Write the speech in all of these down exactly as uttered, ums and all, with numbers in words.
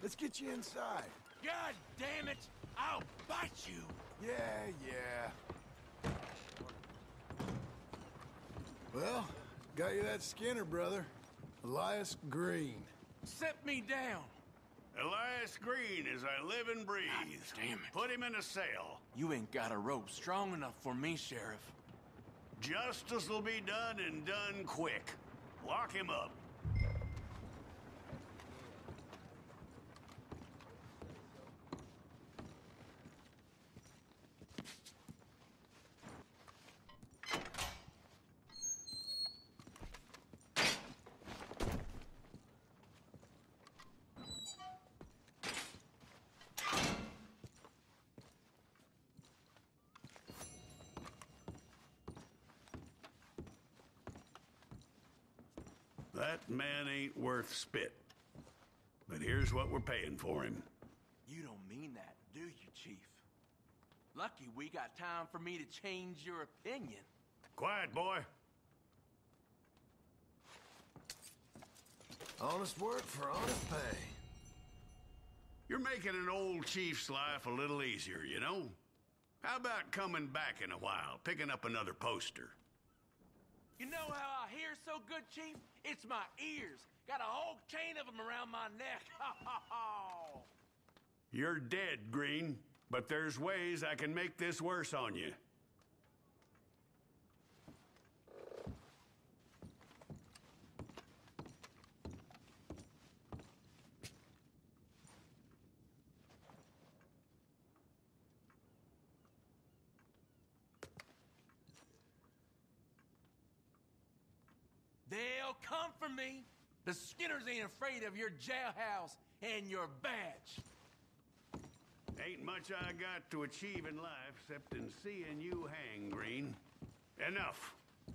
Let's get you inside. God damn it! I'll bite you! Yeah, yeah. Well, got you that Skinner, brother. Elias Green. Set me down! Elias Green, as I live and breathe. God damn it. Put him in a cell. You ain't got a rope strong enough for me, Sheriff. Justice will be done and done quick. Lock him up. That man ain't worth spit. But here's what we're paying for him. You don't mean that, do you, Chief? Lucky we got time for me to change your opinion. Quiet, boy. Honest work for honest pay. You're making an old chief's life a little easier, you know? How about coming back in a while, picking up another poster? You know how I hear so good, Chief? It's my ears. Got a whole chain of them around my neck. You're dead, Green, but there's ways I can make this worse on you. They'll come for me. The Skinners ain't afraid of your jailhouse and your badge. Ain't much I got to achieve in life except in seeing you hang, Green. Enough.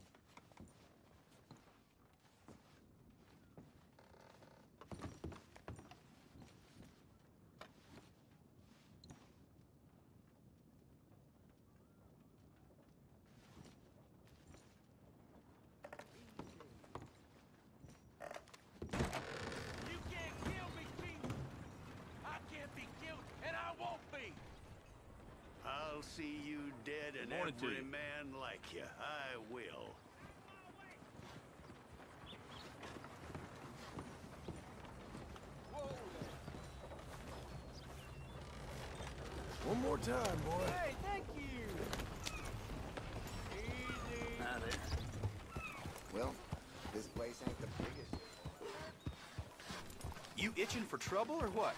You can't kill me, Chief. I can't be killed, and I won't be. I'll see you dead and Morning to every you. man like you. I will. One more time, boy. Hey, thank you. Easy. Hi there. Well, this place ain't the biggest. You itching for trouble or what?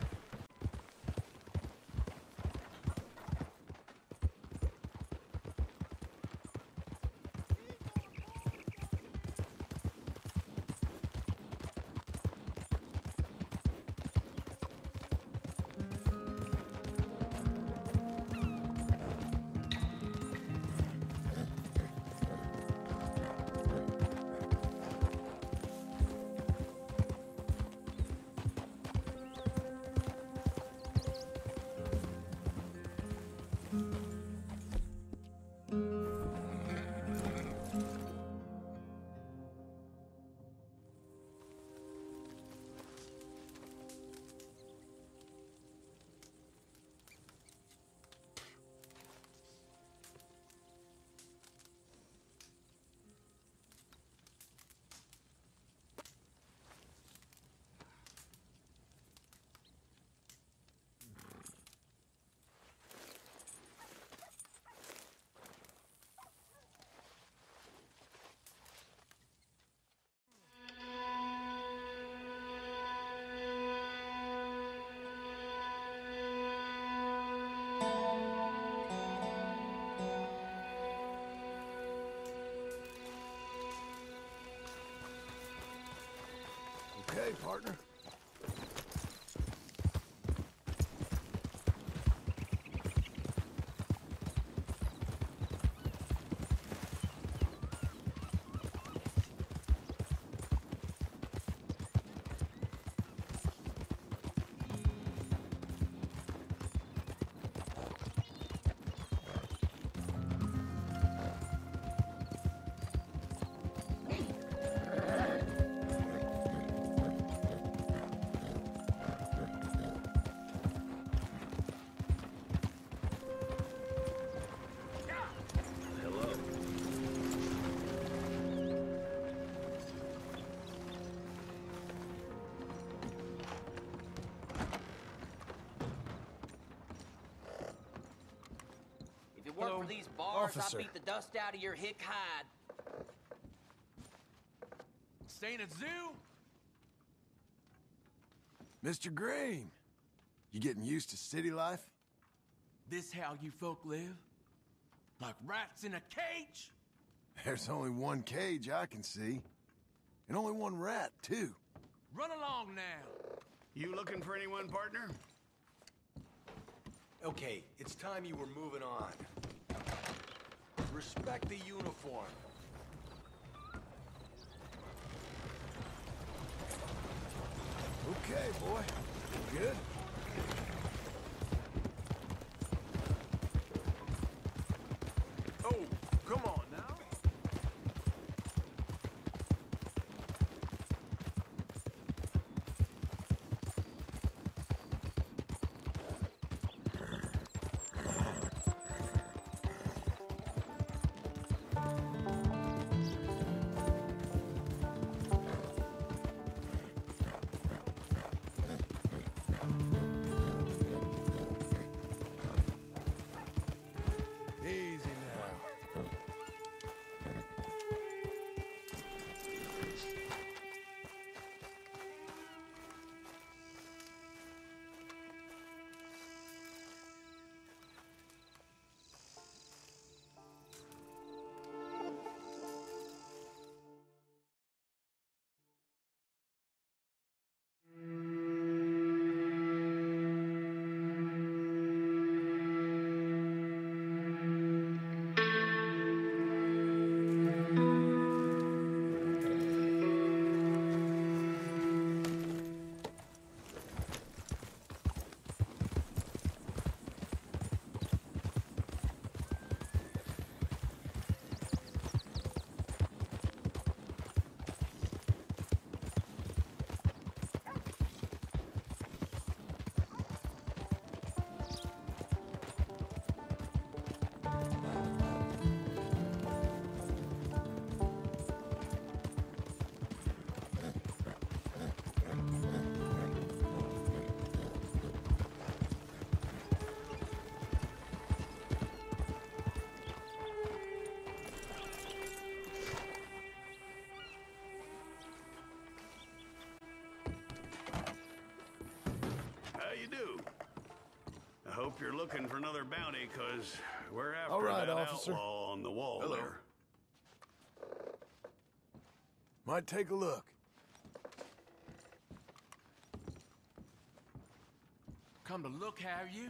Okay, partner. Hello? For these bars, Officer. I beat the dust out of your hick hide. Staying at zoo? Mister Green, you getting used to city life? This how you folk live? Like rats in a cage? There's only one cage I can see. And only one rat, too. Run along now. You looking for anyone, partner? Okay, it's time you were moving on. Respect the uniform. Okay, boy. Good? Oh, come on now. Easy now. How you do? I hope you're looking for another bounty, cause we're after All right, that officer. outlaw on the wall Hello. there. Might take a look. Come to look, have you?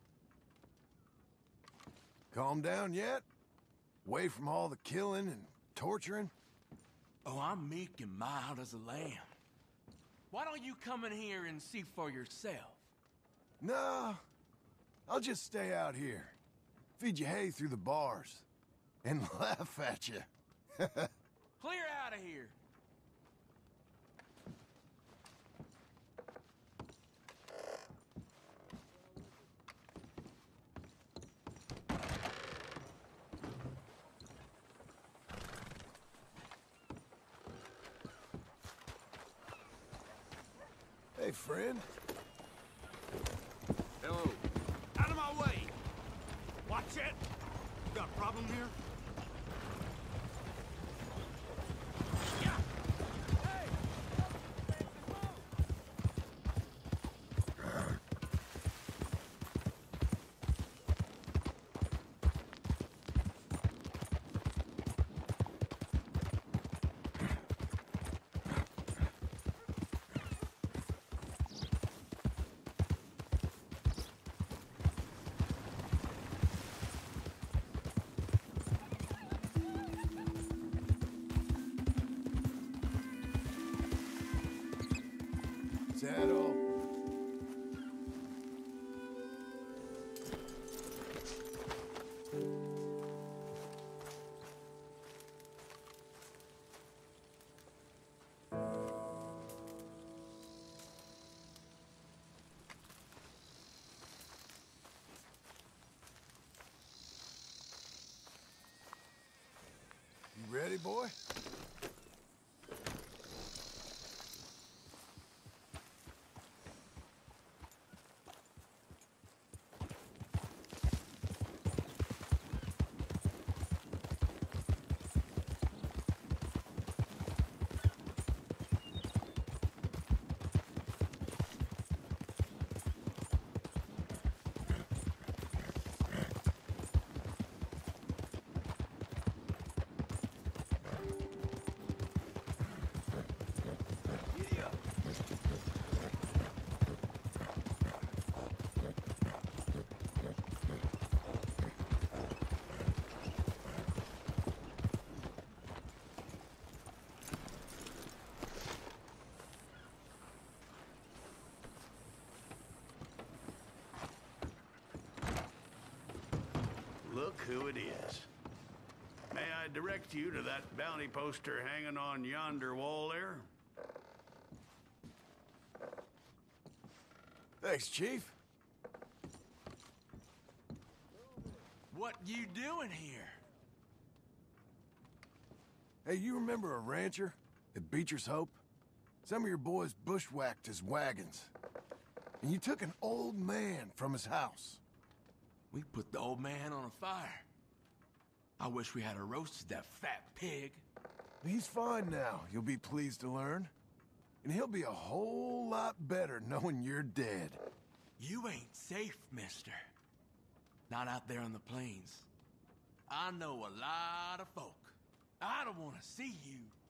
Calm down yet? Away from all the killing and torturing? Oh, I'm meek and mild as a lamb. Why don't you come in here and see for yourself? No. I'll just stay out here. Feed you hay through the bars. And laugh at you. Clear out of here. Hey, friend. Hello. Out of my way! Watch it! Got a problem here? Yeah! Hey! Is that all? You ready, boy? look who it is. May I direct you to that bounty poster hanging on yonder wall there? Thanks, Chief. What you doing here? Hey, you remember a rancher at Beecher's Hope? Some of your boys bushwhacked his wagons. And you took an old man from his house. We put the old man on a fire. I wish we had a roasted that fat pig. He's fine now, you'll be pleased to learn. And he'll be a whole lot better knowing you're dead. You ain't safe, mister. Not out there on the plains. I know a lot of folk. I don't want to see you